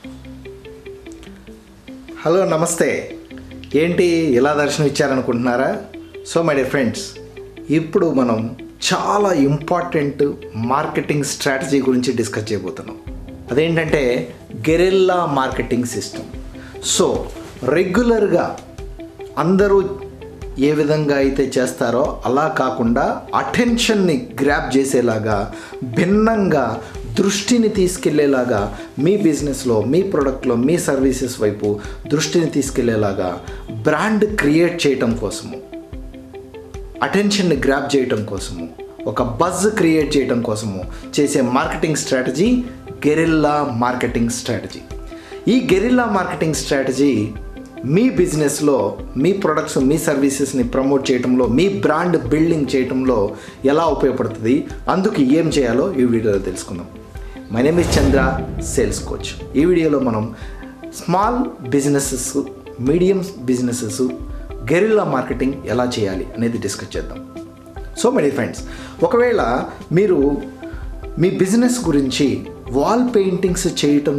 Hello నమస్తే. ఏంటి ఇలా దర్శనం ఇచ్చారనుకుంటున్నారా? సో మై డియర్ ఫ్రెండ్స్, ఇప్పుడు మనం చాలా ఇంపార్టెంట్ మార్కెటింగ్ స్ట్రాటజీ గురించి డిస్కస్ చేయబోతున్నాం. అదేంటంటే గెరిల్లా మార్కెటింగ్ సిస్టమ్. సో రెగ్యులర్గా అందరూ ఏ విధంగా అయితే చేస్తారో అలా కాకుండా అటెన్షన్ని గ్రాప్ చేసేలాగా, భిన్నంగా దృష్టిని తీసుకెళ్లేలాగా, మీ బిజినెస్లో, మీ ప్రోడక్ట్లో, మీ సర్వీసెస్ వైపు దృష్టిని తీసుకెళ్లేలాగా బ్రాండ్ క్రియేట్ చేయటం కోసము, అటెన్షన్ని గ్రాప్ చేయటం కోసము, ఒక బజ్ క్రియేట్ చేయటం కోసము చేసే marketing strategy guerrilla marketing strategy. ఈ గెరిల్లా మార్కెటింగ్ స్ట్రాటజీ మీ బిజినెస్లో, మీ ప్రొడక్ట్స్, మీ సర్వీసెస్ని ప్రమోట్ చేయడంలో, మీ బ్రాండ్ బిల్డింగ్ చేయడంలో ఎలా ఉపయోగపడుతుంది, అందుకు ఏం చేయాలో ఈ వీడియోలో తెలుసుకుందాం. My name is Chandra, sales coach. ఈ వీడియోలో మనం small businesses, medium businesses guerrilla marketing ఎలా చేయాలి అనేది డిస్కస్ చేద్దాం. సో మై డియర్ ఫ్రెండ్స్, ఒకవేళ మీరు మీ బిజినెస్ గురించి వాల్ పెయింటింగ్స్ చేయటం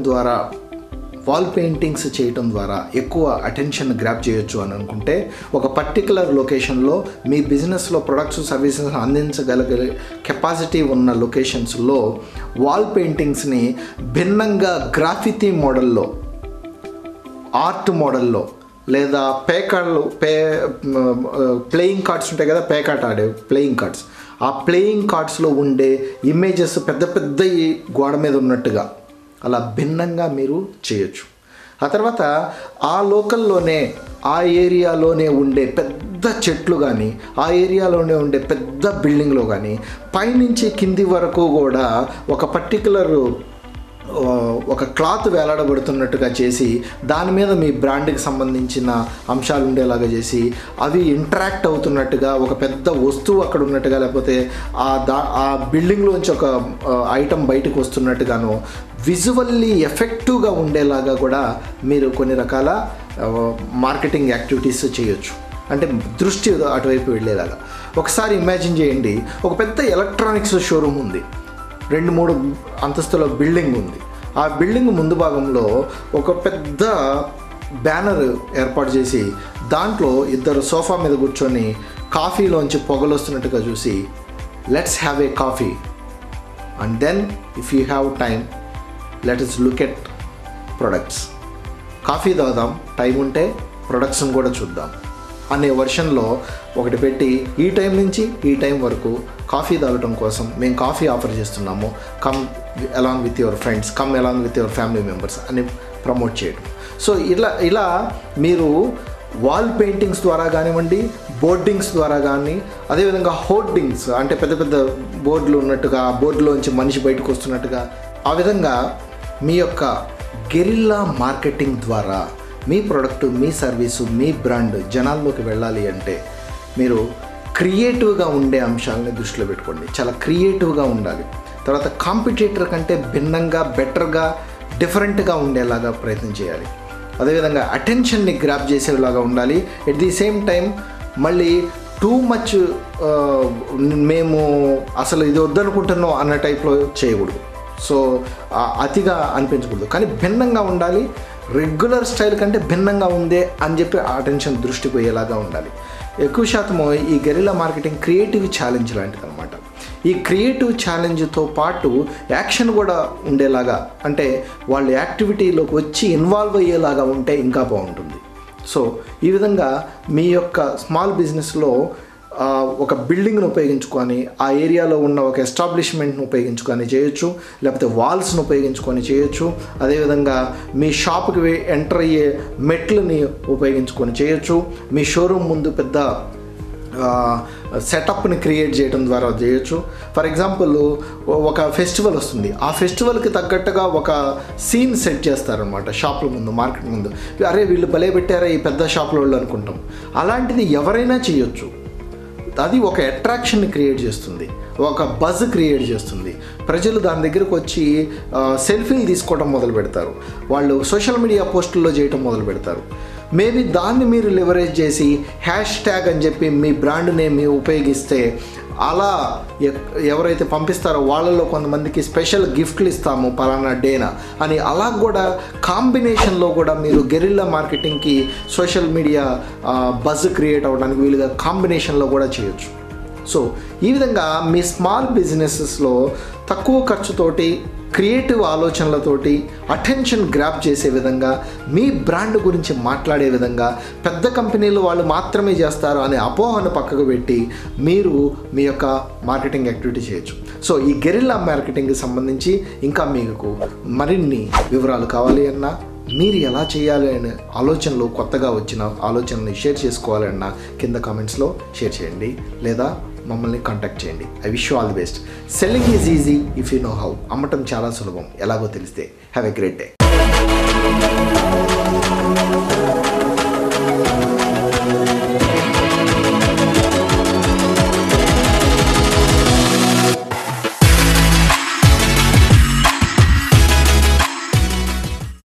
ద్వారా ఎక్కువ అటెన్షన్ గ్రాప్ చేయొచ్చు అని అనుకుంటే, ఒక పర్టికులర్ లొకేషన్లో మీ బిజినెస్లో ప్రొడక్ట్స్, సర్వీసెస్ అందించగలిగే కెపాసిటీ ఉన్న లొకేషన్స్లో వాల్ పెయింటింగ్స్ని భిన్నంగా గ్రాఫిటీ మోడల్లో, ఆర్ట్ మోడల్లో, లేదా ప్లేయింగ్ కార్డ్స్ ఉంటాయి కదా, పేకాట్ ఆడే ప్లేయింగ్ కార్డ్స్, ఆ ప్లేయింగ్ కార్డ్స్లో ఉండే ఇమేజెస్ పెద్ద పెద్ద గోడ మీద ఉన్నట్టుగా అలా భిన్నంగా మీరు చేయొచ్చు. ఆ తర్వాత ఆ లోకల్లోనే, ఆ ఏరియాలోనే ఉండే పెద్ద చెట్లు కానీ, ఆ ఏరియాలోనే ఉండే పెద్ద బిల్డింగ్లో కానీ పైనుంచి కింది వరకు కూడా ఒక పర్టికులర్ ఒక క్లాత్ వేలాడబడుతున్నట్టుగా చేసి, దాని మీద మీ బ్రాండ్కి సంబంధించిన అంశాలు ఉండేలాగా చేసి, అవి ఇంటరాక్ట్ అవుతున్నట్టుగా, ఒక పెద్ద వస్తువు అక్కడ ఉన్నట్టుగా, లేకపోతే ఆ బిల్డింగ్లోంచి ఒక ఐటమ్ బయటకు వస్తున్నట్టుగాను విజువల్లీ ఎఫెక్టివ్గా ఉండేలాగా కూడా మీరు కొన్ని రకాల మార్కెటింగ్ యాక్టివిటీస్ చేయొచ్చు. అంటే దృష్టి అటువైపు వెళ్ళేలాగా. ఒకసారి ఇమాజిన్ చేయండి, ఒక పెద్ద ఎలక్ట్రానిక్స్ షోరూమ్ ఉంది, 2-3 అంతస్తుల బిల్డింగ్ ఉంది. ఆ బిల్డింగ్ ముందు భాగంలో ఒక పెద్ద బ్యానర్ ఏర్పాటు చేసి, దాంట్లో ఇద్దరు సోఫా మీద కూర్చొని కాఫీలోంచి పొగలు వస్తున్నట్టుగా చూసి, let's have a coffee and then if you have time let us look at products. Coffee తాగుదాం, టైం ఉంటే ప్రొడక్ట్స్ని కూడా చూద్దాం అనే వర్షన్లో ఒకటి పెట్టి, ఈ టైం నుంచి ఈ టైం వరకు కాఫీ తాగటం కోసం మేము కాఫీ ఆఫర్ చేస్తున్నాము, come along with your friends, come along with your family members అని ప్రమోట్ చేయడం. సో ఇలా మీరు వాల్ పెయింటింగ్స్ ద్వారా కానివ్వండి, బోర్డింగ్స్ ద్వారా కానీ, అదేవిధంగా హోర్డింగ్స్ అంటే పెద్ద పెద్ద బోర్డులు ఉన్నట్టుగా, ఆ బోర్డులోంచి మనిషి బయటకు వస్తున్నట్టుగా, ఆ విధంగా మీ యొక్క గెరిల్లా మార్కెటింగ్ ద్వారా మీ ప్రోడక్ట్, మీ సర్వీసు, మీ బ్రాండ్ జనాల్లోకి వెళ్ళాలి అంటే మీరు క్రియేటివ్గా ఉండే అంశాలని దృష్టిలో పెట్టుకోండి. చాలా క్రియేటివ్గా ఉండాలి. తర్వాత కాంపిటీటర్ కంటే భిన్నంగా, బెటర్గా, డిఫరెంట్గా ఉండేలాగా ప్రయత్నం చేయాలి. అదేవిధంగా అటెన్షన్ని గ్రాప్ చేసేలాగా ఉండాలి. ఎట్ ది సేమ్ టైం మళ్ళీ టూ మచ్ మేము అసలు ఇది వద్దనుకుంటున్నాం అన్న టైప్లో చేయకూడదు. సో అతిగా అనిపించకూడదు, కానీ భిన్నంగా ఉండాలి. రెగ్యులర్ స్టైల్ కంటే భిన్నంగా ఉందే అని చెప్పి అటెన్షన్ దృష్టి పోయేలాగా ఉండాలి. ఎక్కువ శాతము ఈ గెరిల్లా మార్కెటింగ్ క్రియేటివ్ ఛాలెంజ్ లాంటిది అనమాట. ఈ క్రియేటివ్ ఛాలెంజ్తో పాటు యాక్షన్ కూడా ఉండేలాగా, అంటే వాళ్ళ యాక్టివిటీలోకి వచ్చి ఇన్వాల్వ్ అయ్యేలాగా ఉంటే ఇంకా బాగుంటుంది. సో ఈ విధంగా మీ యొక్క స్మాల్ బిజినెస్లో ఒక బిల్డింగ్ను ఉపయోగించుకొని, ఆ ఏరియాలో ఉన్న ఒక ఎస్టాబ్లిష్మెంట్ను ఉపయోగించుకొని చేయొచ్చు, లేకపోతే వాల్స్ను ఉపయోగించుకొని చేయొచ్చు. అదేవిధంగా మీ షాప్కి ఎంటర్ అయ్యే మెట్లని ఉపయోగించుకొని చేయొచ్చు. మీ షోరూమ్ ముందు పెద్ద సెటప్ని క్రియేట్ చేయడం ద్వారా చేయొచ్చు. ఫర్ ఎగ్జాంపుల్, ఒక ఫెస్టివల్ వస్తుంది, ఆ ఫెస్టివల్కి తగ్గట్టుగా ఒక సీన్ సెట్ చేస్తారనమాట షాపుల ముందు, మార్కెట్ ముందు. అరే వీళ్ళు భలే పెట్టారా ఈ పెద్ద షాపుల వాళ్ళు అనుకుంటాం. అలాంటిది ఎవరైనా చేయొచ్చు. అది ఒక అట్రాక్షన్ని క్రియేట్ చేస్తుంది, ఒక బజ్ క్రియేట్ చేస్తుంది. ప్రజలు దాని దగ్గరకు వచ్చి సెల్ఫీలు తీసుకోవడం మొదలు పెడతారు, వాళ్ళు సోషల్ మీడియా పోస్టుల్లో చేయటం మొదలు పెడతారు. మేబీ దాన్ని మీరు లివరేజ్ చేసి హ్యాష్ ట్యాగ్ అని చెప్పి మీ బ్రాండ్ నేమ్ ఉపయోగిస్తే అలా ఎవరైతే పంపిస్తారో వాళ్ళలో కొంతమందికి స్పెషల్ గిఫ్ట్లు ఇస్తాము పలానా డేనా అని అలా కూడా కాంబినేషన్లో కూడా మీరు గెరిల్లా మార్కెటింగ్కి సోషల్ మీడియా బజ్ క్రియేట్ అవ్వడానికి వీలుగా కాంబినేషన్లో కూడా చేయొచ్చు. సో ఈ విధంగా మీ స్మాల్ బిజినెసెస్లో తక్కువ ఖర్చుతోటి క్రియేటివ్ ఆలోచనలతోటి అటెన్షన్ గ్రాప్ చేసే విధంగా మీ బ్రాండ్ గురించి మాట్లాడే విధంగా పెద్ద కంపెనీలు వాళ్ళు మాత్రమే చేస్తారు అనే అపోహను పక్కకు పెట్టి మీరు మీ యొక్క మార్కెటింగ్ యాక్టివిటీ చేయొచ్చు. సో ఈ గెరిల్లా మార్కెటింగ్కి సంబంధించి ఇంకా మీకు మరిన్ని వివరాలు కావాలి అన్నా, మీరు ఎలా చేయాలి అనే ఆలోచనలు కొత్తగా వచ్చిన ఆలోచనల్ని షేర్ చేసుకోవాలన్నా కింద కామెంట్స్లో షేర్ చేయండి లేదా మమ్మల్ని కాంటాక్ట్ చేయండి. I wish you all the best. Selling is easy if you know how. అమ్మటం చాలా సులభం ఎలాగో తెలిస్తే. Have a great day.